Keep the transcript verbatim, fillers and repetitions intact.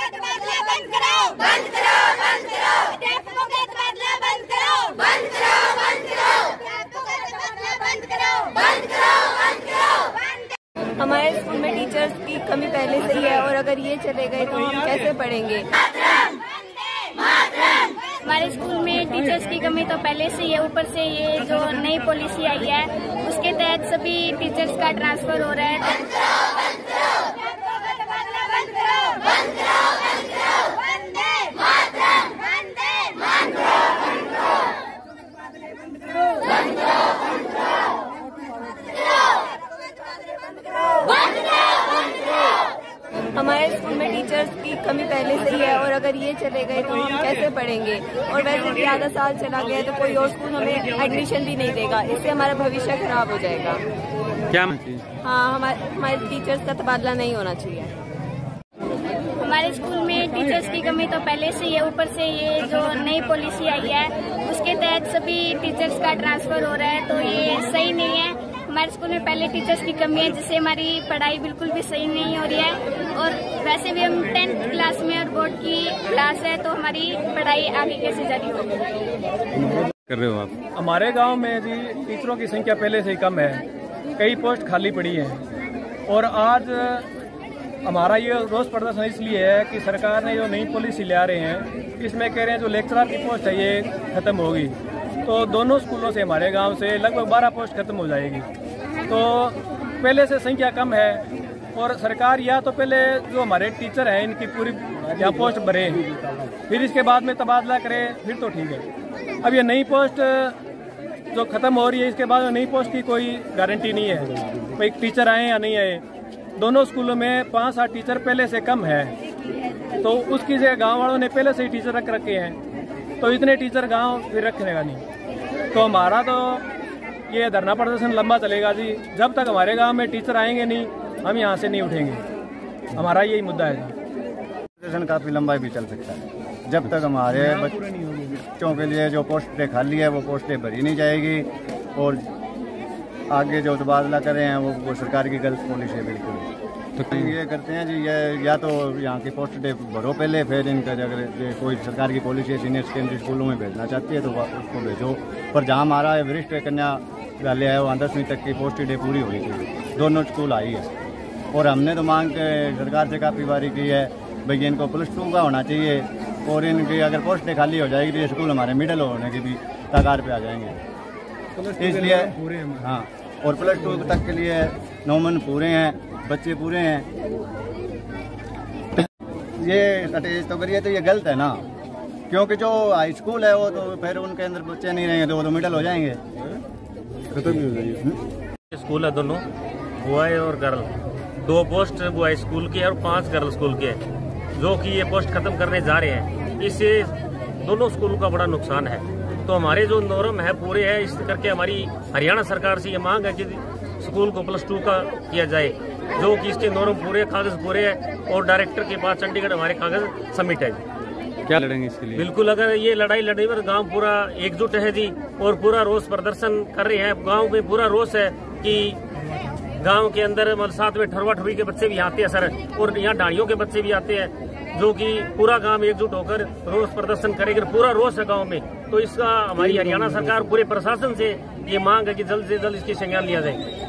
का तबादला बंद करो, बंद करो, बंद करो। अध्यापकों का तबादला बंद करो, बंद करो, बंद करो। अध्यापकों का तबादला बंद करो, बंद करो, बंद करो। हमारे स्कूल में टीचर्स की कमी पहले से ही है और अगर ये चले गए तो हम कैसे पढ़ेंगे। हमारे स्कूल में टीचर्स की कमी तो पहले से ही है, ऊपर से ये जो नई पॉलिसी आई है उसके तहत सभी टीचर्स का ट्रांसफर हो रहा है। हमारे स्कूल में टीचर्स की कमी पहले से ही है और अगर ये चले गए तो हम कैसे पढ़ेंगे। और वैसे भी आधा साल चला गया तो कोई और स्कूल हमें एडमिशन भी नहीं देगा, इससे हमारा भविष्य खराब हो जाएगा। क्या? हाँ, हमारे हमारे टीचर्स का तबादला नहीं होना चाहिए। हमारे स्कूल में टीचर्स की कमी तो पहले से ही है, ऊपर से ये जो नई पॉलिसी आई है उसके तहत सभी टीचर्स का ट्रांसफर हो रहा है, तो ये सही नहीं है। हमारे स्कूल में पहले टीचर्स की कमी है जिससे हमारी पढ़ाई बिल्कुल भी सही नहीं हो रही है। और वैसे भी हम टेंथ क्लास में और बोर्ड की क्लास है तो हमारी पढ़ाई आगे कैसे जारी होगी। कर रहे हो आप? हमारे गांव में जी टीचरों की संख्या पहले से ही कम है, कई पोस्ट खाली पड़ी हैं और आज हमारा ये रोष प्रदर्शन इसलिए है कि सरकार ने जो नई पॉलिसी ले आ रहे हैं इसमें कह रहे हैं जो लेक्चरर की पोस्ट है ये खत्म होगी, तो दोनों स्कूलों से हमारे गांव से लगभग बारह पोस्ट खत्म हो जाएगी। तो पहले से संख्या कम है और सरकार या तो पहले जो हमारे टीचर हैं इनकी पूरी यहाँ पोस्ट भरे, फिर इसके बाद में तबादला करे, फिर तो ठीक है। अब ये नई पोस्ट जो खत्म हो रही है इसके बाद नई पोस्ट की कोई गारंटी नहीं है भाई टीचर आए या नहीं आए। दोनों स्कूलों में पाँच सात टीचर पहले से कम है, तो उसकी जगह गाँव वालों ने पहले से ही टीचर रख रखे हैं, तो इतने टीचर गाँव फिर रखने का नहीं। तो हमारा तो ये धरना प्रदर्शन लंबा चलेगा जी, जब तक हमारे गांव में टीचर आएंगे नहीं हम यहाँ से नहीं उठेंगे। हमारा यही मुद्दा है जी। प्रदर्शन काफ़ी लंबा भी चल सकता है जब तक हमारे बच्चों के लिए जो पोस्टें खाली है वो पोस्टें भरी नहीं जाएगी और आगे जो तबादला कर रहे हैं वो, वो सरकार की गलत पॉलिसी है बिल्कुल। तो ये करते हैं जी, ये या तो यहाँ की पोस्टें भरो पहले, फिर इनका अगर कोई सरकार की पॉलिसी है सीनियर सेकेंडरी स्कूलों में भेजना चाहती है तो उसको भेजो, पर जहाँ हमारा वरिष्ठ कन्या विद्यालय है वहाँ दसवीं तक की पोस्टें पूरी होनी चाहिए। दोनों स्कूल आई है और हमने तो मांग सरकार से काफ़ी बारी की है भैया इनको प्लस टू का होना चाहिए और इनकी अगर पोस्टें खाली हो जाएगी तो ये स्कूल हमारे मिडिल होने की भी कगार पे आ जाएंगे। इसलिए हाँ, और प्लस टू तक के लिए नौमन पूरे हैं, बच्चे पूरे हैं। ये स्टेज तो करिए तो ये गलत है ना, क्योंकि जो हाई स्कूल है वो तो फिर उनके अंदर बच्चे नहीं रहेंगे तो वो तो मिडिल हो जाएंगे, खत्म ही हो जाएंगे। स्कूल है दोनों बॉय और गर्ल, दो पोस्ट बॉय स्कूल की है और पांच गर्ल स्कूल के है, जो कि ये पोस्ट खत्म करने जा रहे हैं। इससे दोनों स्कूलों का बड़ा नुकसान है। तो हमारे जो नॉर्म है पूरे है, इस करके हमारी हरियाणा सरकार से ये मांग है कि स्कूल को प्लस टू का किया जाए, जो कि इसके नॉर्म पूरे, कागज पूरे है और डायरेक्टर के पास चंडीगढ़ हमारे कागज सबमिट है। क्या लड़ेंगे इसके लिए? बिल्कुल, अगर ये लड़ाई लड़ने पर गांव पूरा एकजुट है जी और पूरा रोष प्रदर्शन कर रहे हैं। गांव में पूरा रोष है कि गांव के अंदर मतलब साथ में ठरवा ठुरी के बच्चे भी आते हैं सर, और यहाँ डाड़ियों के बच्चे भी आते हैं, जो कि पूरा गांव एकजुट होकर रोष प्रदर्शन करेगा। पूरा रोष है गांव में। तो इसका हमारी हरियाणा सरकार पूरे प्रशासन से ये मांग है कि जल्द से जल्द इसकी संज्ञान लिया जाए।